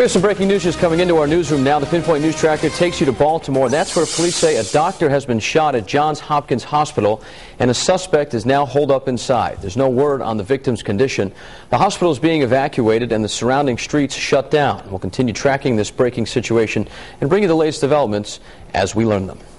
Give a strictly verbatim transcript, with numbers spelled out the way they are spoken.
We have some breaking news just coming into our newsroom now. The Pinpoint News Tracker takes you to Baltimore. That's where police say a doctor has been shot at Johns Hopkins Hospital, and a suspect is now holed up inside. There's no word on the victim's condition. The hospital is being evacuated and the surrounding streets shut down. We'll continue tracking this breaking situation and bring you the latest developments as we learn them.